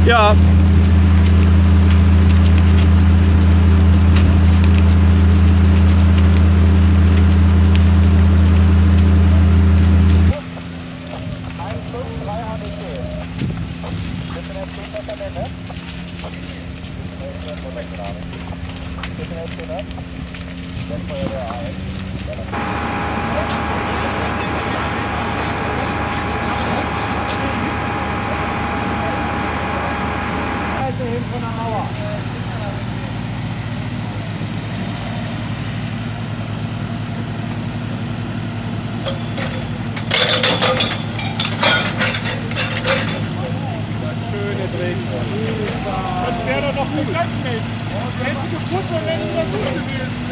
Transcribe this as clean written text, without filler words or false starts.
Ja. Hin von der Mauer. Schöne Drehung. Das wäre doch noch gegangen, Mensch. Hättest du geputzt, dann wäre es wieder gut gewesen.